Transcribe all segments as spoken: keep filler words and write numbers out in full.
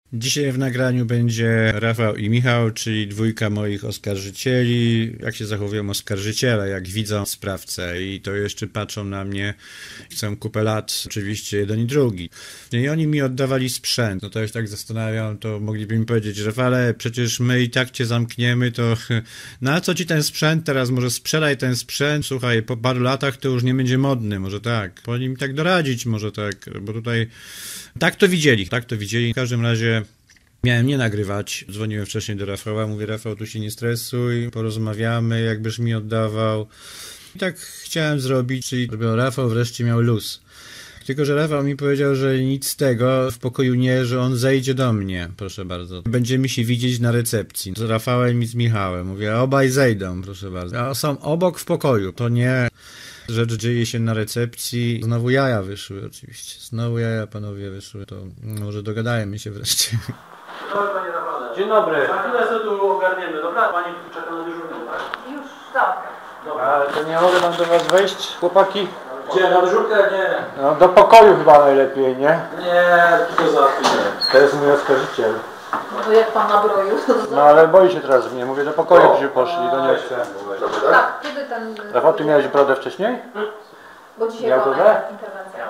Dzisiaj w nagraniu będzie Rafał i Michał, czyli dwójka moich oskarżycieli. Jak się zachowują oskarżyciele, jak widzą sprawcę i to jeszcze patrzą na mnie, chcą kupę lat, oczywiście jeden i drugi. I oni mi oddawali sprzęt. No to ja się tak zastanawiam, to mogliby mi powiedzieć, Rafale, przecież my i tak cię zamkniemy, to na co ci ten sprzęt teraz? Może sprzedaj ten sprzęt, słuchaj, po paru latach to już nie będzie modny, może tak. Powinni mi tak doradzić, może tak, bo tutaj tak to widzieli, tak to widzieli. W każdym razie miałem nie nagrywać. Dzwoniłem wcześniej do Rafała, mówię, Rafał, tu się nie stresuj, porozmawiamy, jakbyś mi oddawał. I tak chciałem zrobić, czyli Rafał wreszcie miał luz. Tylko że Rafał mi powiedział, że nic z tego, w pokoju nie, że on zejdzie do mnie, proszę bardzo. Będziemy się widzieć na recepcji, z Rafałem i z Michałem. Mówię, obaj zejdą, proszę bardzo. A są obok w pokoju, to nie... Rzecz dzieje się na recepcji. Znowu jaja wyszły oczywiście. Znowu jaja, panowie, wyszły. To może dogadajmy się wreszcie. Dzień dobry, panie Rafale. Dzień dobry. Za chwilę sobie tu ogarniemy, dobra? Pani czeka na dyżurną, tak? Już, dobra. Dobra. Ale to nie mogę tam do was wejść, chłopaki? Gdzie, na dyżurkę? Nie. No do pokoju chyba najlepiej, nie? Nie, tylko za chwilę. To jest mój oskarżyciel. No to jak pan nabroił, to to No ale boi się teraz mnie, mówię do pokoju, byśmy poszli, to nie chcę. tak, kiedy ten... Rafał, ty miałeś brodę wcześniej? Bo dzisiaj Miał była brodę? interwencja.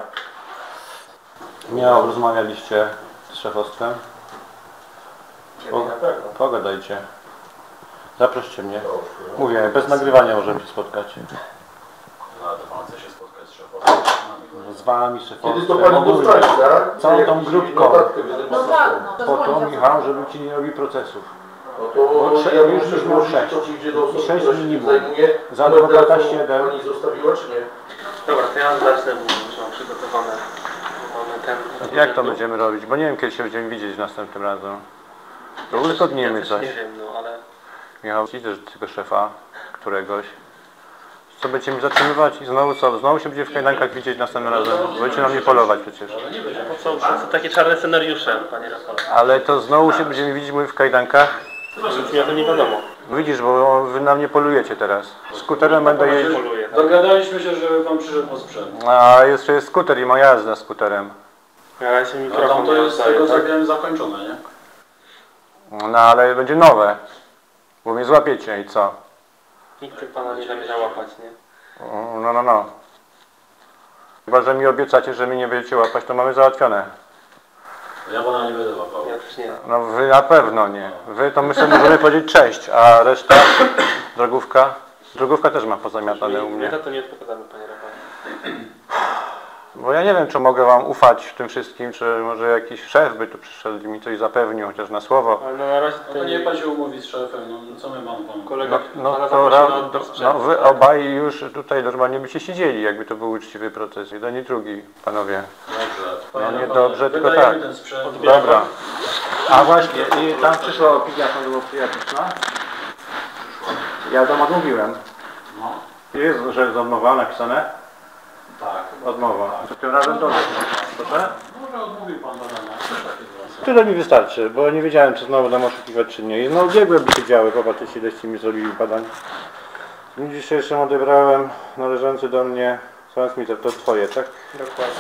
Miał, rozmawialiście z szefostwem? Po, pogadajcie. Zaproście mnie. Mówię, bez nagrywania możemy się spotkać. No ale to pan chce się spotkać z szefową? Z wami, szefostwem. Kiedy to pani dostać, tak? Całą tą grupką. No tak, no to Po to, dzwonić. Michał, żeby ci nie robił procesów. No to Bo ja już muszę już mam zgłosić, sześć. co ci idzie do osoby, Sześć która się minimum. tym zajmuje. Za adwokata Numer siedem. telefonu Pani zostawiła, czy nie? Dobra, to ja zacznę, bo już mam przygotowane. Mamy ten... Jak to będziemy robić? Bo nie wiem, kiedy się będziemy widzieć następnym razem. To uzgodnimy ja coś. Nie wiem, no ale... Michał, idziesz do tego szefa, któregoś. Co, będziemy zatrzymywać i znowu co? Znowu się będzie w kajdankach widzieć następnym razem. Będziecie na mnie polować przecież. Po co, po co takie czarne scenariusze, panie Rafale? Ale to znowu się będziemy widzieć mówię, w kajdankach. Nic mi o tym nie wiadomo. Widzisz, bo wy na mnie polujecie teraz. Skuterem będę jeździć. Poluję. Dogadaliśmy się, że pan przyszedł po sprzęt. A jeszcze jest skuter i moja jazda skuterem. Ja się A mikrofon tam to nie jest z oddaje, tego co tak? wiem zakończone, nie? No ale będzie nowe. Bo mnie złapiecie i co? Nikt pana nie zamierza łapać, nie? No, no, no. Chyba, że mi obiecacie, że mnie nie będziecie łapać, to mamy załatwione. Ja pana nie będę łapał. Ja też nie. No wy na pewno nie. Wy to my sobie możemy powiedzieć cześć, a reszta, drogówka, drogówka też ma pozamiatane u My mnie. za to nie odpowiadamy, panie Rafale. Bo ja nie wiem, czy mogę wam ufać w tym wszystkim, czy może jakiś szef by tu przyszedł i mi coś zapewnił, chociaż na słowo. Ale no na razie No to nie pan się umówi z szefem, no co my mamy panu? kolega No, no pana to zaprosił ra, na do, sprzęt. no wy obaj już tutaj normalnie byście siedzieli, jakby to był uczciwy proces. Jeden i drugi, panowie. Dobrze. No Panie nie Rafale, dobrze, tylko wydajemy tak. ten sprzęt. Dobra. A właśnie, i tam przyszła opinia sądowo przyjazna. Ja tam odmówiłem. No, Jest, że jest odmowa napisane? tak. Odmowa. To tym razem dodać. Proszę? Może odmówił pan badania. Tyle mi wystarczy, bo nie wiedziałem, czy znowu będę oszukiwać, czy nie. No ubiegłe by się działy, popatrzcie, ileście mi zrobili badań. W dniu dzisiejszym odebrałem należący do mnie transmitter, to twoje, tak? Dokładnie.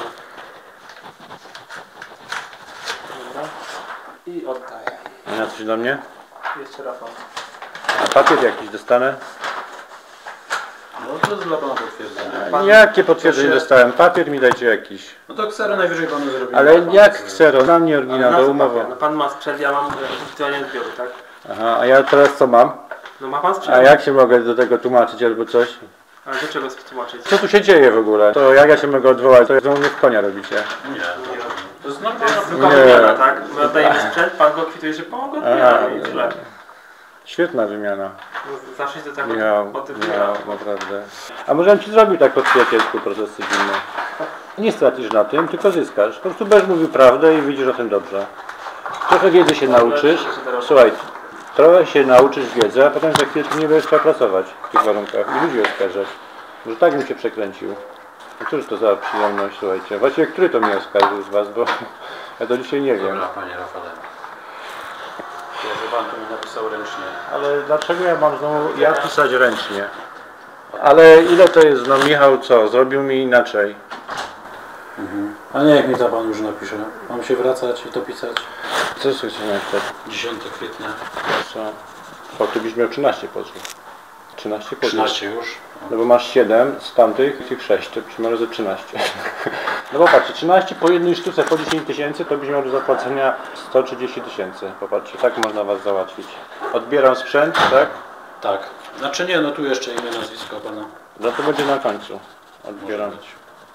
Dobra. I oddaję. A na coś do mnie? Jeszcze Rafał. A papier jakiś dostanę? No to jest dla pana potwierdzenia. Jakie potwierdzenie dostałem? Papier mi dajcie jakiś. No to kserę najwyżej panu zrobimy. Ale Pan jak sobie- ksero? Na mnie oryginał, Na do co umowy. papier? No pan ma sprzęt, ja mam ewentualnie odbioru, tak? Aha, a ja teraz co mam? No ma pan sprzęt. A jak się mogę do tego tłumaczyć albo coś? Ale do czego tłumaczyć? Co tu się dzieje w ogóle? To jak ja się mogę odwołać? To znowu mnie w konia robicie. Nie, Nie. to jest To normalna jest Nie. zwykła wymiana, tak? My oddajemy sprzęt, pan go kwituje, że pan go odbiera i tyle. Świetna wymiana. No, zawsze się tak Miał, o tym miał, naprawdę. A może bym ci zrobił tak po przyjacielsku proces cywilny? Nie stracisz na tym, tylko zyskasz. Po prostu będziesz mówił prawdę i widzisz o tym dobrze. Trochę wiedzy się nauczysz. Słuchaj, trochę się nauczysz wiedzy, a potem za chwilę nie będziesz chciał pracować w tych warunkach i ludzi oskarżać. Może tak bym się przekręcił. No cóż to za przyjemność, słuchajcie. Właściwie, który to mnie oskarżył z was, bo ja to dzisiaj nie wiem. Dobra, panie Rafale. Ja, że pan to mi napisał ręcznie. Ale dlaczego ja mam znowu ja pisać ręcznie? Ale ile to jest, no Michał co, zrobił mi inaczej. Mhm. A nie, jak mi to pan już napisze. Mam się wracać i to pisać. Co chcesz napisać? dziesiątego kwietnia. Co? O, ty byś miał trzynaście pozwów. trzynaście pozwów. trzynaście już. No bo masz siedem z tamtych, tych sześć, to byś miał razy trzynaście. No popatrzcie, trzynaście po jednej sztuce po dziesięć tysięcy, to byś miał do zapłacenia sto trzydzieści tysięcy. Popatrzcie, tak można was załatwić. Odbieram sprzęt, tak? Tak. Znaczy nie, no tu jeszcze imię, nazwisko pana. No to będzie na końcu. Odbieram. Może być.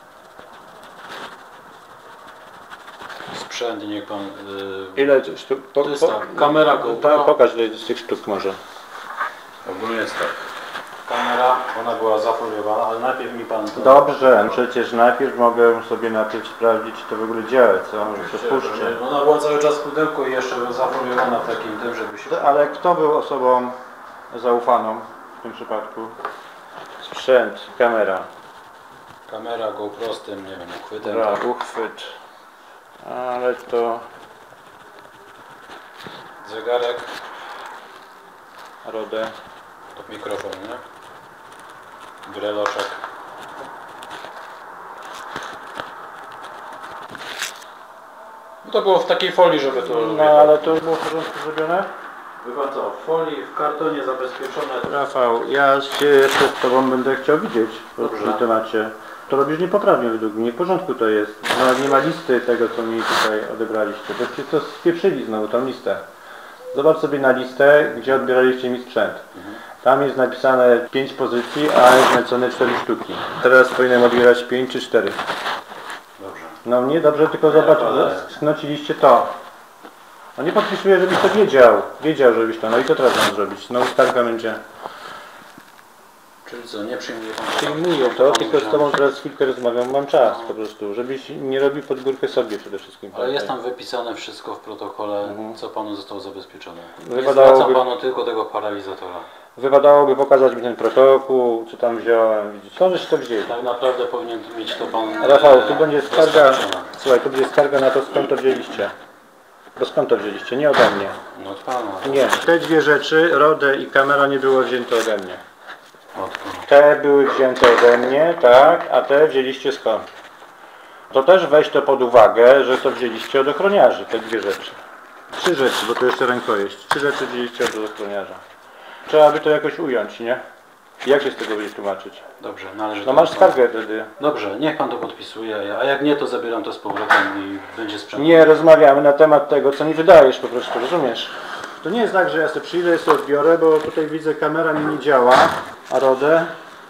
Sprzęt, niech pan... Yy... Ile sztuk? Po, To jest tak, kamera po, GoPro. pokaż ile z tych sztuk może. Ogólnie jest tak. Kamera, ona była zafoliowana, ale najpierw mi pan... To... Dobrze, przecież najpierw mogę sobie najpierw sprawdzić, czy to w ogóle działa, co? Może przepuszczę. Ona była cały czas w pudełku i jeszcze zafoliowana w takim tym, żeby się... Ale kto był osobą zaufaną w tym przypadku? Sprzęt, kamera. Kamera GoPro z tym, nie wiem, uchwytem. Dobra, Tak. uchwyt. Ale to... Zegarek, Rodę. to mikrofon, nie? Breloszek. No to było w takiej folii, żeby to... No ale to było w porządku zrobione? Wie pan co, w folii, w kartonie zabezpieczone. Rafał, ja się jeszcze z Tobą będę chciał widzieć w Dobrze. tym temacie. To robisz niepoprawnie według mnie, w porządku to jest. Nawet nie ma listy tego, co mi tutaj odebraliście. Boście to spieprzyli znowu tą listę. Zobacz sobie na listę, gdzie odbieraliście mi sprzęt. Tam jest napisane pięć pozycji, a jest napisane cztery sztuki. Teraz powinienem odbierać pięć czy cztery. Dobrze. No nie, dobrze, tylko zobacz, ale- sknociliście to. No nie podpisuję, żebyś to wiedział. Wiedział, żebyś to. No i to teraz mam zrobić. No skarga będzie. Czyli co, nie przyjmuje pan... Przyjmuję to, tylko z Tobą teraz chwilkę rozmawiam. Mam czas po prostu, żebyś nie robił pod górkę sobie przede wszystkim. Ale jest tam wypisane wszystko w protokole, Mhm. co panu zostało zabezpieczone. Nie Wypadałoby- zwracam panu tylko tego paralizatora. Wypadałoby pokazać mi ten protokół, co tam wziąłem. Widzisz, to żeś to wzięli. Tak naprawdę powinien mieć to pan... Rafał, tu będzie skarga. zabezpieczone. Słuchaj, tu będzie skarga na to, skąd to wzięliście. Bo skąd to wzięliście? Nie ode mnie. No od pana. Nie. Te dwie rzeczy, Rodę i kamera, nie było wzięte ode mnie. Od pana. Te były wzięte ode mnie, tak, a te wzięliście skąd? To też weź to pod uwagę, że to wzięliście od ochroniarzy, te dwie rzeczy. Trzy rzeczy, bo to jeszcze rękojeść. Trzy rzeczy wzięliście od ochroniarza. Trzeba by to jakoś ująć, nie? Jak się z tego będzie tłumaczyć? Dobrze, należy No to masz do pana. skargę wtedy. Dobrze, niech pan to podpisuje, a jak nie, to zabieram to z powrotem i będzie sprzęt. Nie rozmawiamy na temat tego, co mi wydajesz po prostu, rozumiesz? To nie jest tak, że ja sobie przyjdę i sobie odbiorę, bo tutaj widzę, kamera mi nie działa, a Rodę...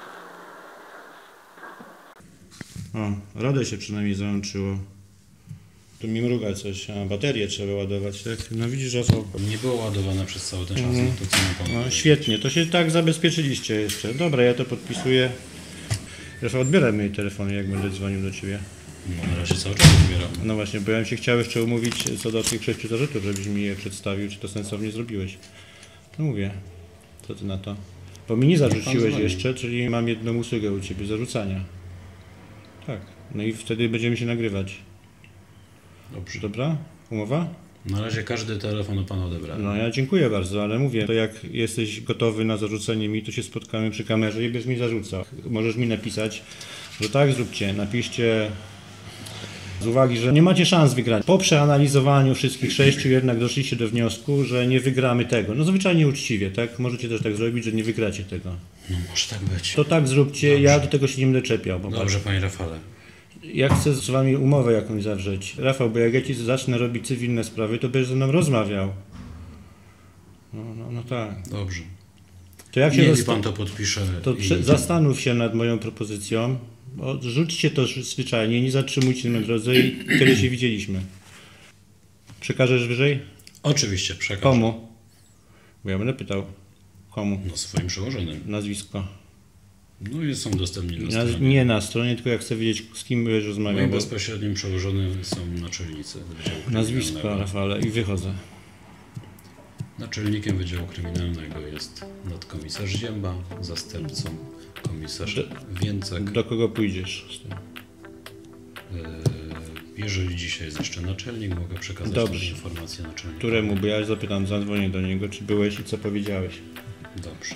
O, Rodę się przynajmniej załączyło. Tu mi mruga coś, a baterię trzeba ładować, tak? No widzisz, Rafał. Nie było ładowane przez cały ten czas, no to co ma pan No powiedzieć? świetnie, to się tak zabezpieczyliście jeszcze. Dobra, ja to podpisuję. Rafał, odbieraj moje telefony, jak będę dzwonił do Ciebie. No na razie cały czas odbieram. No właśnie, bo ja bym się chciał jeszcze umówić co do tych sześciu zarzutów, żebyś mi je przedstawił, czy to sensownie zrobiłeś. No mówię, co Ty na to? Bo mi nie zarzuciłeś dzwoni. jeszcze, czyli mam jedną usługę u Ciebie, zarzucania. Tak, no i wtedy będziemy się nagrywać. Dobrze. Dobra? Umowa? Na razie każdy telefon u pana odebrałem. No ja dziękuję bardzo, ale mówię, to jak jesteś gotowy na zarzucenie mi, to się spotkamy przy kamerze i będziesz mi zarzucał. Możesz mi napisać, że tak zróbcie, napiszcie z uwagi, że nie macie szans wygrać. Po przeanalizowaniu wszystkich sześciu jednak doszliście do wniosku, że nie wygramy tego. No zwyczajnie uczciwie, tak? Możecie też tak zrobić, że nie wygracie tego. No może tak być. To tak zróbcie, Dobrze. ja do tego się nie będę czepiał. Bo Dobrze, panie Rafale. ja chcę z wami umowę jakąś zawrzeć. Rafał, bo jak ja ci zacznę robić cywilne sprawy, to będziesz ze mną rozmawiał. No, no, no tak. Dobrze. To jak się Niech zasta- pan to podpisze. to i... prze- zastanów się nad moją propozycją. Odrzućcie to zwyczajnie, nie zatrzymujcie na drodze i kiedy się widzieliśmy. Przekażesz wyżej? Oczywiście, przekażę. Komu? Bo ja będę pytał. Komu? No swoim przełożonym. Nazwisko. No i są dostępni na Na, stronie. nie na stronie, tylko jak chcę wiedzieć, z kim będziesz rozmawiał. Moim Bo... bezpośrednim przełożonym są naczelnicy Wydziału Nazwisko, Kryminalnego. Rafale, i wychodzę. Naczelnikiem Wydziału Kryminalnego jest nadkomisarz Zięba, zastępcą komisarz Więcek. Do kogo pójdziesz z tym? Yy, Jeżeli dzisiaj jest jeszcze naczelnik, mogę przekazać Dobrze. tę informację naczelnikowi. Któremu? Bo ja zapytam, zadzwonię do niego, czy byłeś i co powiedziałeś. Dobrze.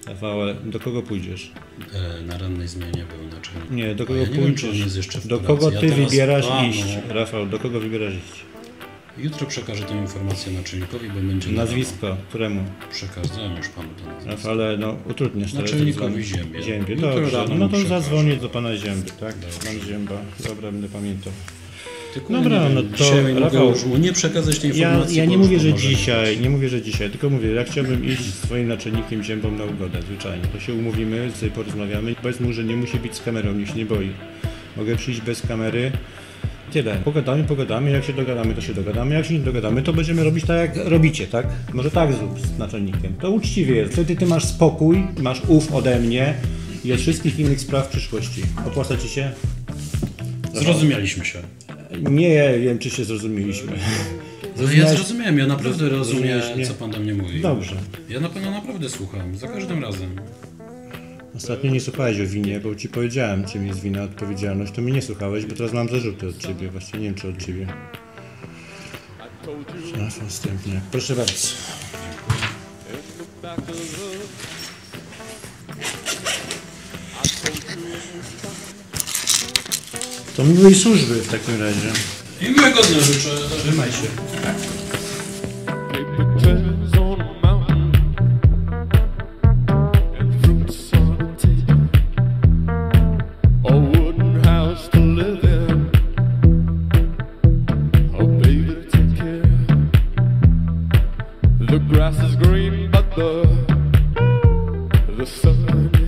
Rafał, ale do kogo pójdziesz? E, na rannej zmianie był naczelnik. Nie, do A kogo ja nie wiem, czy on pójdziesz? jest jeszcze w Do pracy. kogo Ja ty teraz wybierasz panu- iść? Rafał, do kogo wybierasz iść? Jutro przekażę tę informację naczelnikowi, bo będzie Nazwisko, któremu? nadano. Przekazałem już panu to nazwisko. Rafał, ale no utrudniasz teraz Naczelnikowi dzwonić. Ziębie. Ziębie, Jutro dobrze. rano No mu to przekażę. zadzwonię do pana Zięby, tak? Dobrze. Pan Zięba, dobra, będę pamiętał. Tylko Dobra, nie wiem, no to dzisiaj mogę Rafał, już mu nie przekazać tej Ja, informacji. ja bo nie już mówię, że pomoże mi dzisiaj, też. nie mówię, że dzisiaj, tylko mówię, ja chciałbym iść z swoim naczelnikiem Ziębą na ugodę, zwyczajnie. To się umówimy, sobie porozmawiamy. Powiedz mu, że nie musi być z kamerą, niech się nie boi. Mogę przyjść bez kamery. Tyle. Pogadamy, pogadamy, jak się dogadamy, to się dogadamy, jak się nie dogadamy, to będziemy robić tak, jak robicie, tak? Może tak zrób z naczelnikiem. To uczciwie jest. Wtedy ty masz spokój, masz ów ode mnie i od wszystkich innych spraw w przyszłości. Opłaca ci się? Zrozumieliśmy się. Nie wiem, czy się zrozumieliśmy. No ja Zrozumiałeś- zrozumiałem, ja naprawdę rozumiem, zrozumiałeś mnie? co pan do mnie mówi. Dobrze. Ja na pana naprawdę słucham, za każdym razem. Ostatnio nie słuchałeś o winie, bo ci powiedziałem, czym jest wina, odpowiedzialność, to mi nie słuchałeś, bo teraz mam zarzuty od ciebie, właściwie nie wiem, czy od ciebie. Raz następnie. Proszę bardzo. To miłej służby w takim razie. I miłego dnia życzę. Trzymaj się. Paper trails on a mountain and fruits on a tree. A wooden house to live in, a baby to take care. The grass is green, but the the sun